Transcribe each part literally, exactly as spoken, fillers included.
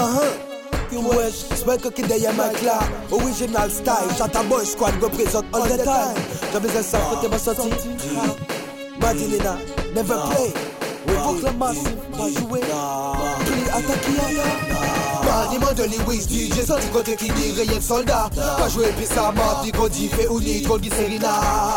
Uh-huh. You wesh, Spike qui derrière ma là. Original style, Chata Boy Squad représente all the time. J'avais un sang côté ma sortie. Madilena, never play. Pour la masse, pas jouer. Puis attaquer. Maniement de Lewis, D J sorti côté qui dit rien de soldat. Pas jouer puis ça m'a dit qu'on dit fait ou ni qu'on dit Serena.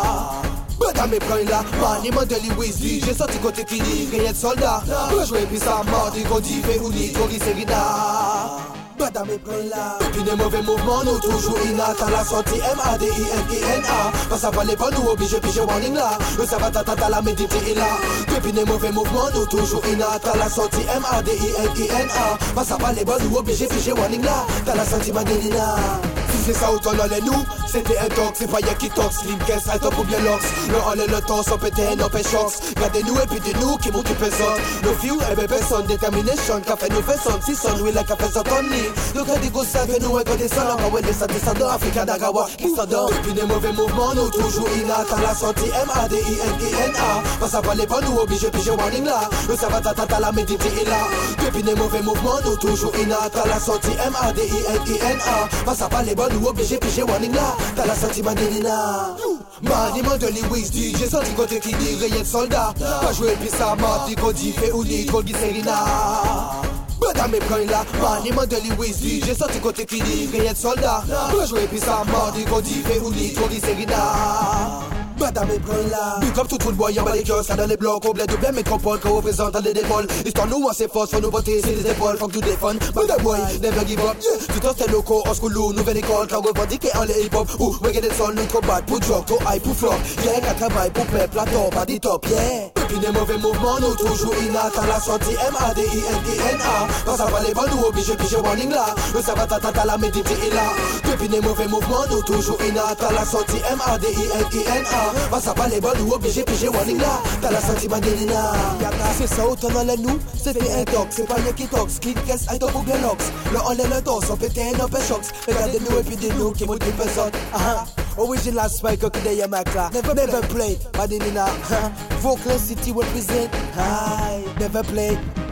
Bada me prend là, maniement de Lewis, D J sorti côté qui dit rien de soldat. Pas jouer puis ça m'a dit qu'on dit fait ou ni qu'on dit Serena. Bada me prend là. Depuis des mauvais mouvements, nous toujours inat à la sortie M A D I N I N A. Pas ça valait pas nous obligé puis j'ai warning là. Le savata tata la méditer est là. Depuis des mauvais mouvements, nous toujours inat à la sortie M A D I N I N A. Pas ça valait pas nous obligé puis j'ai warning là. T'as la sortie Madelina. Si c'est ça autant l'allait nous, c'était un tox, c'est pas y'a qui tox. Slim caisse, un top ou bien l'ox. Le on est le temps sans péter, non péchox. Gardez-nous et puis dis-nous qui monte personne. Nos filles, eh ben personne, détermination. Café nous fait son, si son, oui, la café son tonne. Donc à des gosses que nous, et quand des salons, quand on est ça descendant, Africa d'Agawa, qui s'endort. Depuis des mauvais mouvements, nous toujours inat à la sortie M A D I N I N A. Pas ça valait pas nous obligé, puis j'ai warning là. Le savata tata la méditer est là. Depuis des mauvais mouvements, nous toujours inat à la sortie M A D I N I N A. Pas ça valait pas nous obligé, puis j'ai warning là. T'as la sortie Madelina. Maniement de Lewis, D J sorti côté qui dit rien de soldat. Pas jouer puis ça m'a dit qu'on dit fait ou ni qu'on dit Serena. Bada me prend là, maniement de Lewis, D J sorti côté qui dit rien de soldat. Pas jouer puis ça m'a dit qu'on dit fait ou ni qu'on dit Serena. Bada me prend là. Big up tout le boy en bas les kiosques, dans les blocs, au bled de bien métropole, qu'on représente dans les épaules. Histoire nous, on s'efforce, faut nous voter, c'est les épaules, faut que tout défendre. Bada boy, never give up. Tout en c'est loco, en school, nouvelle école, quand revendiquer en les hip-hop. Ou, regardez le sol, nous trop bad, pour drop, trop high, pour flop. Yeah, qu'à travail, pour peuple, la top, pas des top, yeah. Depuis des mauvais mouvements, nous toujours inat à la sortie M A D I N I N A. Pas ça valait pas nous obligé, puis j'ai warning là. Le savata tata la méditer est là. Depuis des mauvais mouvements, nous toujours inat à la sortie M A D I N I N A. Pas ça valait pas nous obligé, puis j'ai warning là. T'as la sortie Madelina. C'est ça, autant dans les nous, c'était un tox. C'est pas y'a qui tox, qui caisse, un top ou bien l'ox. Le on est le dos, on pété un up et chocs. Regardez-nous et puis dis-nous qui motive personne. Original Spike qui derrière ma classe. Never, never play, Madelina. Vauclin City represent. Hi, never play.